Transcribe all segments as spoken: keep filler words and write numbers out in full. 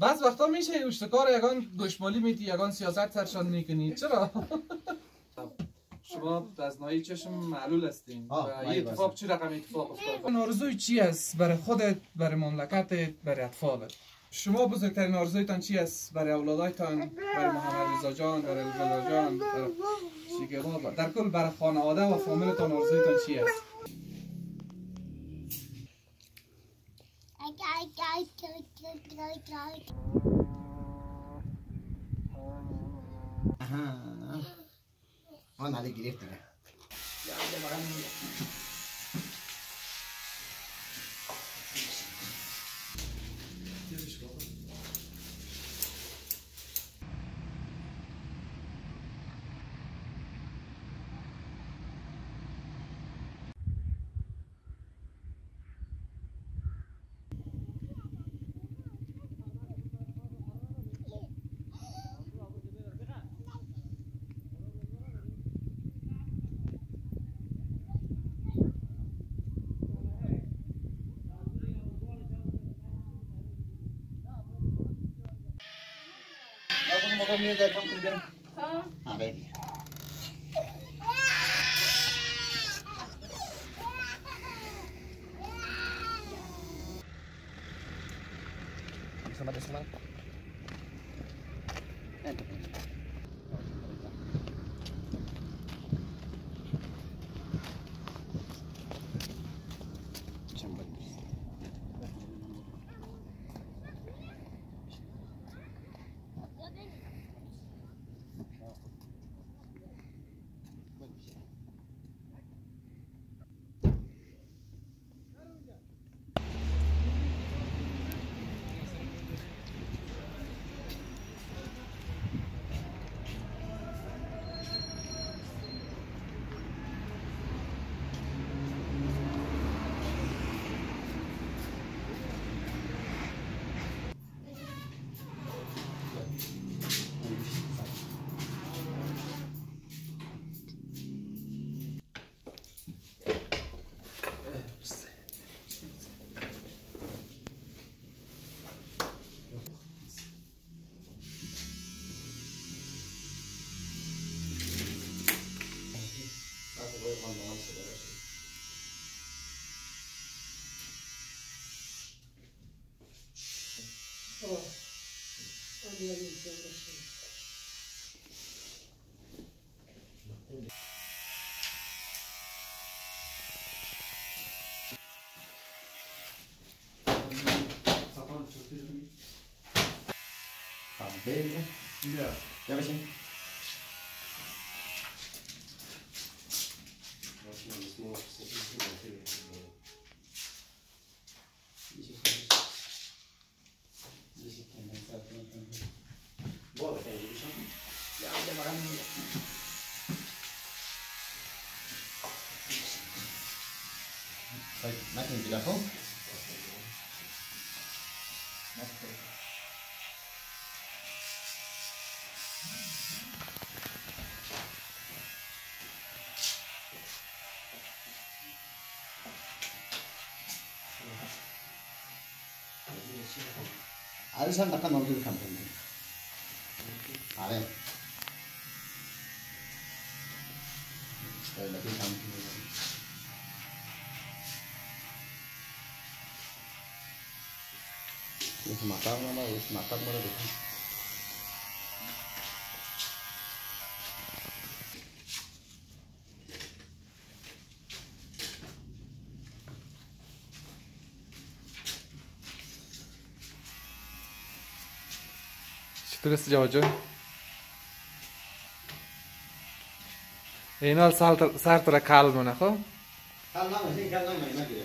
بعض وقتا میشه اشتکار یگان گوشمالی میدی یگان سیاست سرشان میکنی چرا؟ شما از نایی چشم معلول هستین و این اتفاق چه رقم اتفاق افتاد؟ آرزوی چی است برای خودت، برای مملکتت، برای اطفالت؟ شما بزرگترین آرزویتان چی است برای اولادایتان، برای محمد رضا جان، برای رضا جان، برای شیگه در کل برای خانواده و فامیلتان آرزویتان چی است؟ آن علی گرفت دیگه Kau ni dah kamu kemudian. Ha, baik. Selamat selamat. Bem, já. Já vai sim. Boa, tem isso. Já, já vai lá. Vai, vai tem telefon? Alisan akan nonton kampung. Ada. Sekali lagi kampung. Ini makan mana? Ini makan mana dulu? Turist jawab. Ini al sar sar terakal mana kau? Kal mana sih kal mana mana dia?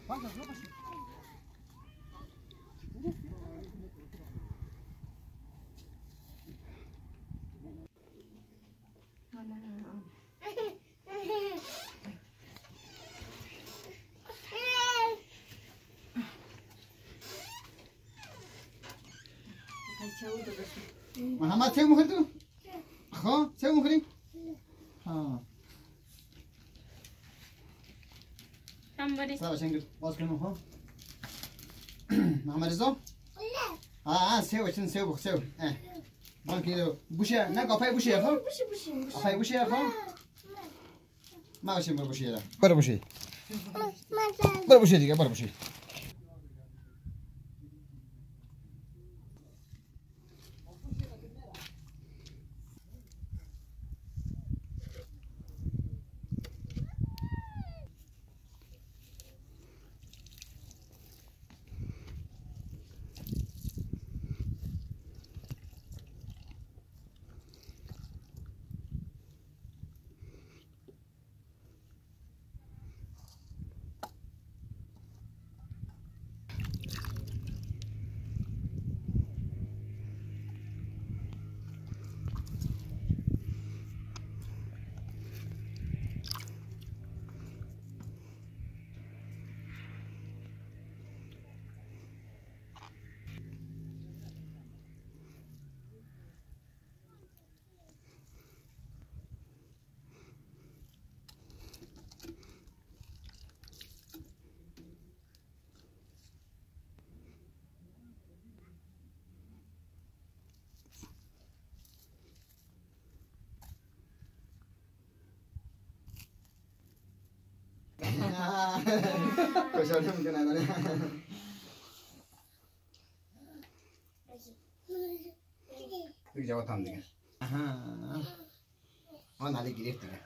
محمد چه میخوری تو؟ خب چه میخوری؟ ها سلام شنگر باز کنم ها محمد رضا اه اه سیو چن سیو بخ سیو اه من که بوشه نه قفای بوشه خب بوشه بوشه قفای بوشه خب ما باشه برو بوشه ده برو بوشه برو بوشه دیگه برو بوشه خوشحال میکنه داره دیگه جواب هم دیگه آها آن علی گرفت دیگه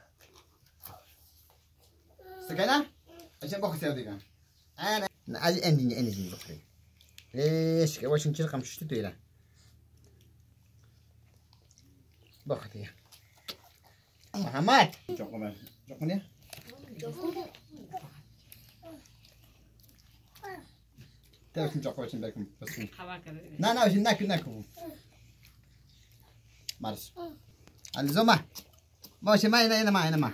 سکینه عشان باخذ سير دیگه انا عايز اني اني دي بخري ليش واش انت رقم شتي تيلا باخذ يا محمد جوكم جوكم يا تعرف نجاك واش نديركم بس لا لا واش ناكل ناكل مارس الزومه ماشي ما هنا هنا ما هنا ما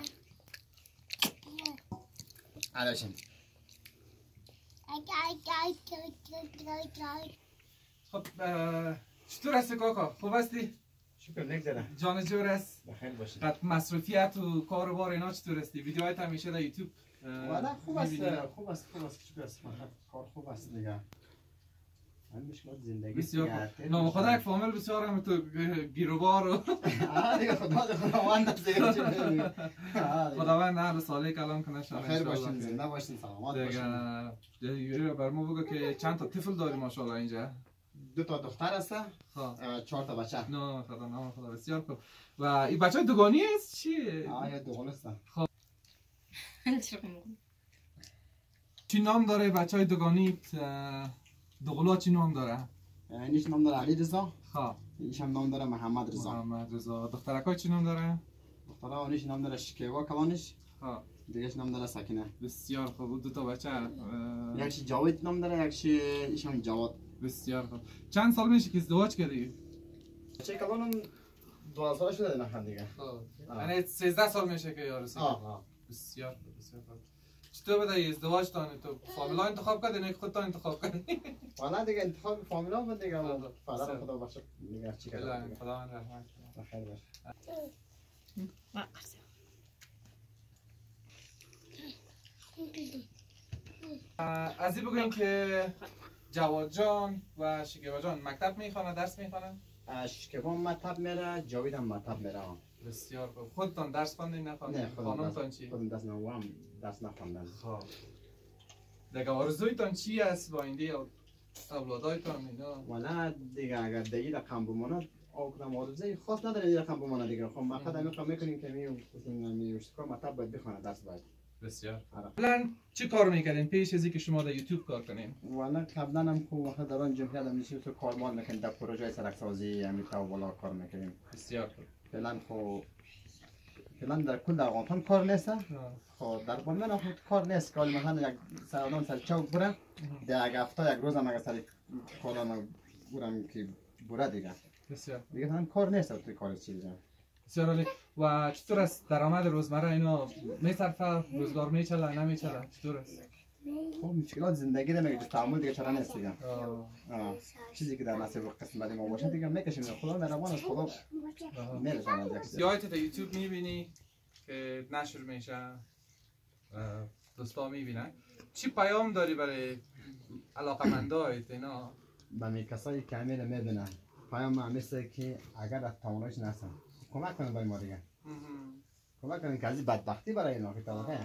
على وش خب چطور هستی کاکا؟ خوب هستی؟ شکر نگذره جان جور است؟ بخیر باشی قد مصروفیت و کار و بار اینا چطور هستی؟ ویدیوهایت همیشه در یوتیوب والا خوب است خوب است خوب است شکر است کار خوب است دیگه من مشکلات زندگی بسیار نام خدا یک فامیل بسیار هم تو گیروبار و آه دیگه خدا خداوند زیر چه خداوند هر ساله کلام کنه شما خیر باشین زنده باشین سلامت باشین دیگه بر ما بگو که چند تا طفل داری ماشاءالله اینجا دو تا دختر هست چهار تا بچه نه خدا نام خدا بسیار خوب و این بچه دوگانی است چی آه دوگان است خب چی نام داره بچهای دوگانیت دوقلوها چی نام داره؟ اینیش نام داره علی رضا خواه اینیش هم نام داره محمد رضا محمد رضا دخترکای چی نام داره؟ دخترها اونیش نام داره شکیوا کلانش خواه دیگهش نام داره سکینه بسیار خوب دو تا بچه یکشی جاوید نام داره یکشی ایش هم جواد بسیار خوب چند سال میشه که ازدواج کردی؟ بچه کلانم دو سال شده نه دیگه یعنی سیزده سال میشه که یارسی آه بسیار خوب بسیار خوب چطور بده ازدواج تانی تو فامیلا انتخاب کردی نه خودت انتخاب کردی والا دیگه انتخاب فامیلا بود دیگه فردا خدا بخشه دیگه چی کنه خدا من رحمت کنه خیر باش از این بگویم که جواد جان و شکیبا جان مکتب میخوانه درس میخوانه شکیبا مکتب میره جاوید هم مکتب میره بسیار خوب خودتان درس خواندین نخواندین نه خانمتان چی خودم درس نخوندم درس نخوندم خب دیگه آرزویتان چی است با اینده اولادایتان اینا والا دیگه اگر دیگه رقم بمونه او کدام آرزوی خاص نداره دیگه رقم بمونه دیگه خب ما خود همین کار میکنیم که می میوشت کار مطلب باید بخونه درس باید بسیار قبلا چی کار میکردین پیش از اینکه شما در یوتیوب کار کنین والا قبلا هم خب وقت دوران جمهوریت هم میشه تو کارمال میکنیم در پروژه سرک سازی همین تا والا کار میکنیم بسیار خوب فعلا خب فعلا در کل در افغانستان کار نیست. خب در بلمن خود کار نیست که مثلا یک سرانان سر چوک برم در یک هفته یک روز هم اگر سر کارم برم که بره دیگه. بسیار. دیگه مثلا کار نیست توی کار چیزی. بسیار عالی. و چطور است درآمد روزمره اینا میصرفه روزگار میچله نمیچله چطور است؟ خب مشکلات زندگی ده میگه تعامل دیگه چرا نیست دیگه. آه. چیزی که در نصیب قسمت ما باشه دیگه میکشیم خدا مهربان است خدا میرسونه دیگه. سیاهت تا یوتیوب میبینی که نشر میشه دوستا میبینن چی پیام داری برای علاقمندایت اینا؟ برای کسایی که همین میبینن پیام همیشه که اگر از تواناییش نرسن کمک کنن برای ما دیگه. کمک کنن که از بدبختی برای اینا که طبقه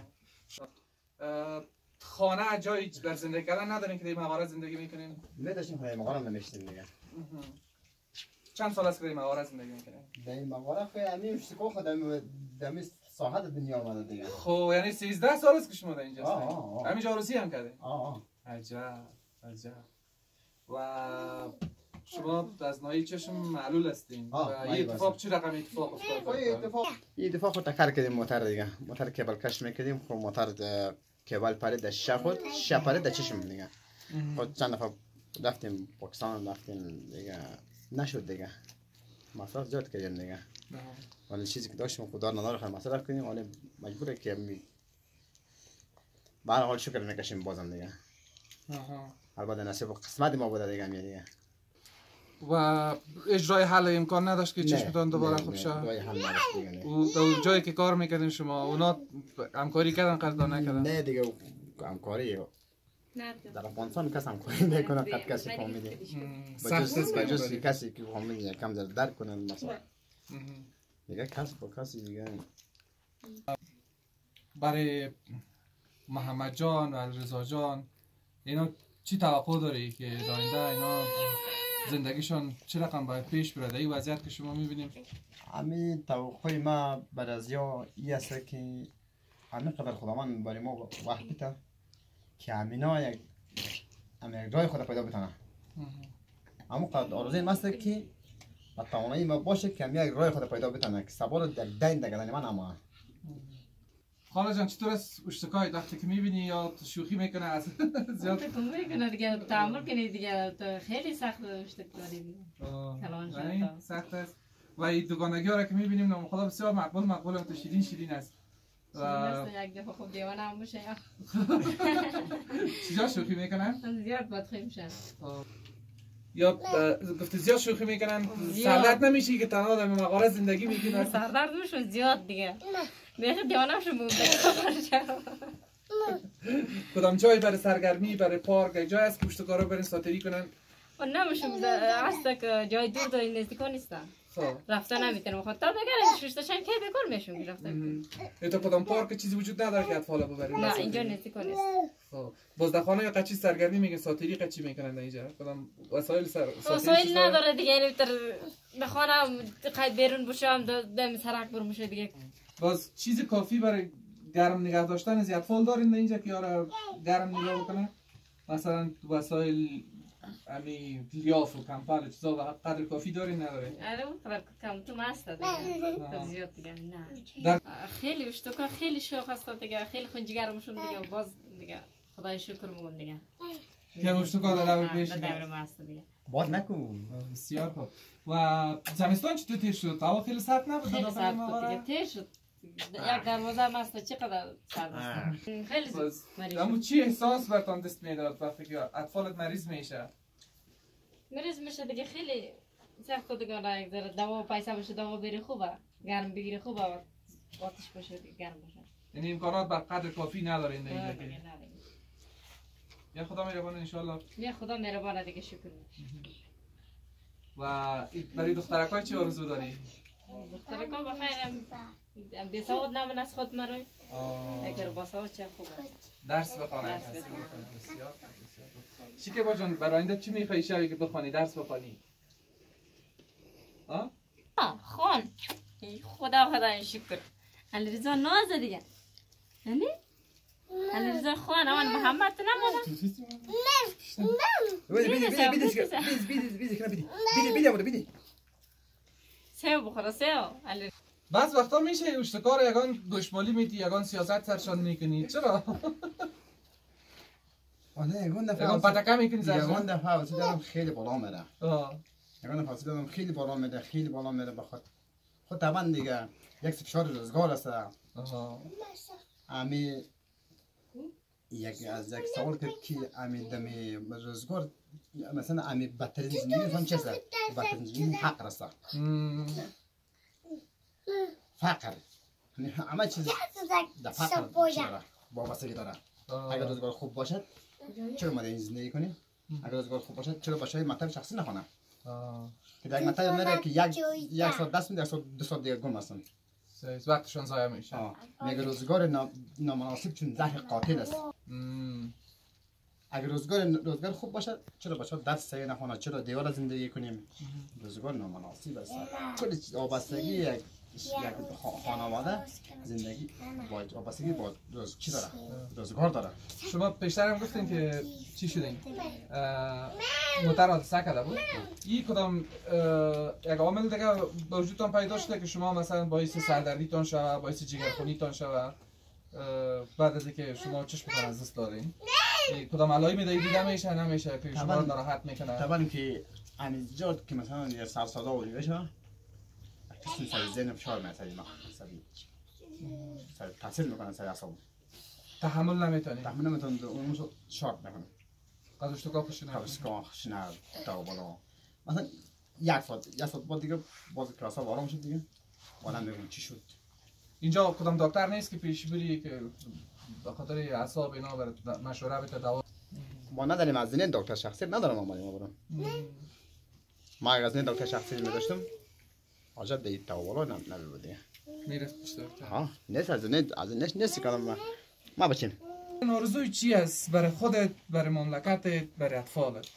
خانه جایی در زندگی کردن ندارین که در مغاره زندگی میکنین؟ نه داشتیم خیلی مغاره نمیشتیم دیگه. چند سال است که در مغاره زندگی میکنین؟ در مغاره خیلی همین اشتکا خودم در ساحت دنیا آمده دیگه. خب یعنی سیزده سال است که شما در اینجا هستین؟ آه آه همینجا عروسی هم کردین؟ آه آه عجب عجب. و شما از ناحیه چشم معلول هستین و این اتفاق چه رقم اتفاق افتاد؟ این اتفاق این اتفاق خود تکر کردیم موتر دیگه. موتر کیبل کش میکردیم خب موتر کیبل پرید در شه خود شه پرید در چشم دیگه. خود چند دفعه رفتیم پاکستان رفتیم دیگه نشد دیگه. مصرف زیاد کردیم دیگه. ولی چیزی که داشتیم خدا نداره خیلی مصرف کنیم ولی مجبوره که می به هر حال شکر میکشیم بازم دیگه. البته نصیب قسمت ما بوده دیگه میاد دیگه. و اجرای حل امکان نداشت که چشمتان دوباره خوب شه؟ اجرای حل نداشت دیگه. و جایی که کار میکردین شما اونا همکاری کردن قدردان نکردن؟ نه دیگه همکاری در افغانستان کس همکاری نکنه قد کسی فهمیده. سخت است بجز کسی که فهمیده یکم در درک کنن مثلا. دیگه کس با کسی دیگه. برای محمد جان و رضا جان اینا چی توقع داری که داینده اینا زندگیشون چه رقم باید پیش بره؟ این وضعیت که شما میبینیم همین توقع ما بعد از یا این است که همین قدر خداوند برای ما وقت بده که همینا یک همین جای خود پیدا بتونه. اما قدر آرزوی ما است که با توانایی ما باشه که همین یک راه خود پیدا بتونه که سوال در دین دگدن من اما خاله جان چطور است اشتکای وقتی که میبینی یا شوخی میکنه از زیاد میکنه دیگه تعامل کنی دیگه خیلی سخت اشتک داری کلان سخت است و این دوگانگی ها را که میبینیم نام خدا بسیار مقبول مقبول تو شیرین شیرین است و یک دفعه خوب دیوانه هم میشه چیزا شوخی میکنن زیاد بدخوی میشن یا گفته زیاد شوخی میکنن سردرد نمیشه که تنها در مغاره زندگی میکنن سردرد میشه زیاد دیگه دیگه دیوانه شو مونده کدام جایی برای سرگرمی برای پارک جای است که پشتکارا برین ساتری کنن و نمیشه هست که جای دور داری نزدیکا نیستن رفتن نمیتونم خود تا بگرم ششتاشن کی بکار میشون رفتن تو کدام پارک چیزی وجود نداره که اطفال ببرین نه اینجا نزدیکا نیست خب بازدخانه یا قچی سرگرمی میگه ساتری قچی میکنن اینجا کدام وسایل سر وسایل نداره دیگه یعنی تر بخوام قید بیرون بشم دم سرک برم میشه دیگه باز چیزی کافی برای گرم نگه داشتن از اطفال دارین اینجا که یارا گرم نگاه بکنه مثلا وسایل امی لیاف و کمپل چیزا و قدر کافی دارین ندارین آره اون قدر کم تو ماست دیگه زیاد دیگه نه خیلی اشتکا خیلی شوخ است دیگه خیلی خنجگرمشون دیگه باز دیگه خدای شکر میگم دیگه که اشتکا در پیش دور ماست دیگه باد نکن بسیار خوب و زمستان چطور تیر شد؟ هوا خیلی سرد نبود خیلی سرد بود دیگه تیر شد یک دروازه ماست چقدر سرد است خیلی مریض اما چی احساس برتان دست میداد وقتی که اطفالت مریض میشه؟ مریض میشه دیگه خیلی سخت دیگه را یک ذره دوا پیسه بشه دوا بری خوبه گرم بگیری خوبه آتش باشه گرم باشه یعنی امکانات بر قدر کافی ندارین اینجا که یا خدا مهربان ان شاء الله یا خدا مهربان دیگه شکر و برای دخترکای چی آرزو داری؟ دخترکا بخیرم بی سواد نمون از خود مرای اگر با سواد چه خوبه درس بخوانم شکیبا جان برای آینده چی میخوایی شبی که بخوانی درس بخوانی؟ آه؟ آه خون خدا خدا شکر علیرضا ناز دیگه یعنی؟ علیرضا خون اون محمد نمونه؟ بیدی بیدی بیدی بیدی بیدی بیدی بیدی بیدی بیدی بیدی بیدی سیو بخوره سیو علیرضا بعض وقتا میشه اشتکار یگان گوشمالی میدی یگان سیاست سرشان میکنی چرا؟ آره یگان دفعه یگان پتکه میکنی زرشان؟ یگان دفعه واسه دارم خیلی بالا میره آه یگان دفعه واسه دارم خیلی بالا میره خیلی بالا میره بخواد خود طبعا دیگه یک فشار روزگار است آها امی یک از یک سوال کرد که امی دمی روزگار مثلا امی بدترین زندگی فهم چیست؟ بدترین زندگی حق است فقر همه چیز در فقر داره وابستگی داره اگر روزگار خوب باشد چرا ما این زندگی کنیم؟ اگر روزگار خوب باشد چرا باشه مطلب شخصی نخونه؟ که در مطلب میره که یک یک سال دست میده یک سال دو سال دیگه گم هستن وقتشون ضایع میشه میگه روزگار نامناسب چون زهر قاتل است اگر روزگار روزگار خوب باشد چرا باشد دست سعی نخونه چرا دیوار زندگی کنیم روزگار نامناسب است کل وابستگی یک یک خانواده زندگی با وابستگی با روز چی داره روزگار داره شما پیشتر هم گفتین که چی شدین موتر حادثه کرده بود این کدام یک عامل دیگه به وجودتان پیدا شده که شما مثلا باعث سردردیتان شوه باعث جگرخونیتان شوه بعد از اینکه شما چشمتان از دست دادین کدام علائمی دیده میشه نمیشه که شما رو ناراحت میکنه طبعا که اینجا که مثلا یه سرساده و بشه کسی سر ذهن فشار میاد سر دماغ سر تاثیر میکنه سر اعصاب تحمل نمیتونی تحمل نمیتونی اون موضوع شارت میکنه قدرش تو کافش نه قدرش کافش نه تا بالا مثلا یک ساعت یک ساعت بعد دیگه باز کلاس ها آرام شد دیگه والا میگم چی شد اینجا کدام دکتر نیست که پیش بری که به خاطر اعصاب اینا برای مشوره بده دوا ما نداریم از این دکتر شخصی ندارم ما ما برام ما از این دکتر شخصی می‌داشتم آجا دیت تا بالا نم نمی‌بودی میرفت بیشتر ها نیست از نه از نه نیست که ما ما بچیم آرزوی چی است برای خودت برای مملکتت برای اطفالت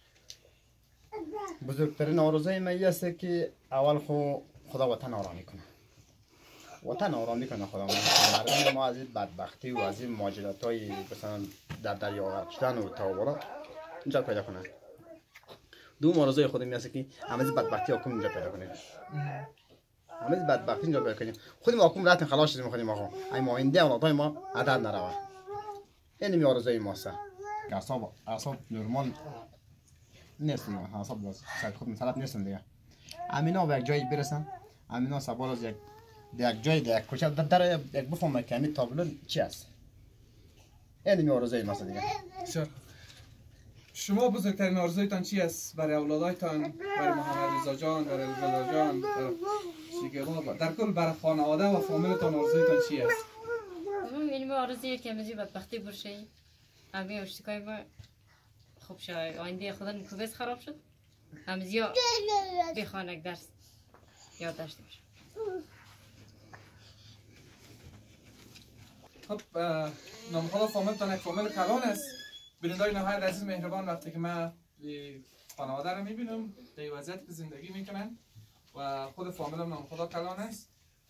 بزرگترین آرزوی من است که اول خو خدا وطن آرامی کنه وطن آرامی کنه خدا مردم ما از این بدبختی و از این ماجراتای مثلا در دریا غرق شدن و تا بالا اینجا پیدا کنه دوم آرزوی خودم است که همه از بدبختی حکم اینجا پیدا کنه همه از بدبختی اینجا پیدا کنیم خودم حکم راتن خلاص شدیم خودم آقا ای ما این ده اولادای ما عدد نروه این می آرزوی ماست اعصاب اعصاب نرمال نیست ما اعصاب باز سر خود مثلا نیستن دیگه امینا به یک جایی برسن امینا سوال از یک یک جای یک کوچه در در یک بفهمه که همین تابلو چی است این می آرزوی ماست دیگه شما بزرگترین آرزویتان چی است برای اولادایتان برای محمد رضا جان برای رضا جان شیکما در کل برای خانواده و فامیلتان آرزویتان چی است من آرزویی که مزی بدبختی برشه همه اشتکای ما خوب شد آینده خدا نکوبس خراب شد همزی بخوانک درس یاد داشته باشه خب نام خدا فامیلتان یک فامیل کلان است بینندای نهایت عزیز مهربان وقتی که من خانواده رو میبینم در وضعیت که زندگی میکنن و خود فامیلم نام خدا کلان است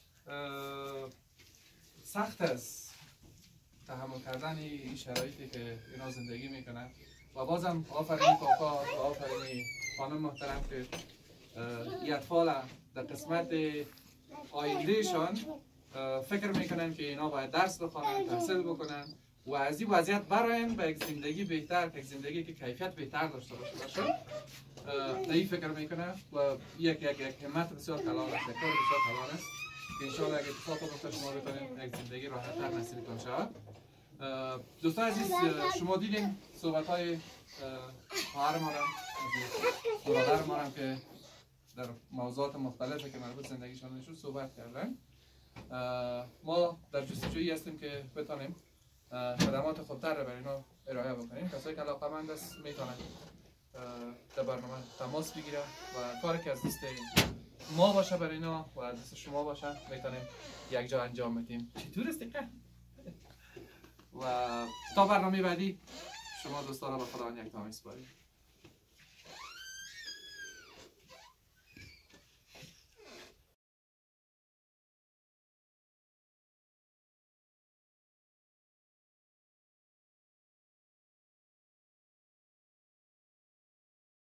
سخت است تحمل کردن این شرایطی که اینا زندگی میکنن و بازم آفرین کاکا و آفرین خانم محترم که این اطفال در قسمت آیندهشان فکر میکنن که اینا باید درس بخونن تحصیل بکنن و از این وضعیت براین به یک زندگی بهتر که یک زندگی که کیفیت بهتر داشته باشه باشه این فکر میکنه و یک یک یک همت بسیار کلان است یک کار بسیار کلان است که انشاءالله اگه اتفاق بیفته شما بتونید یک زندگی راحت‌تر نصیبتون شود دوستان عزیز شما دیدین صحبت های خواهر ما را برادر ما را که در موضوعات مختلفی که مربوط زندگیشان شد صحبت کردن ما در جستجویی هستیم که بتونیم خدمات خوبتر را برای اینا ارائه بکنیم کسایی که علاقه‌مند است میتونن در برنامه تماس بگیره و کاری که از دست ما باشه برای اینا و از دست شما باشه میتونیم یک جا انجام بدیم چطور است دیگه و تا برنامه بعدی شما دوستان را به خدا یک تا میسپاریم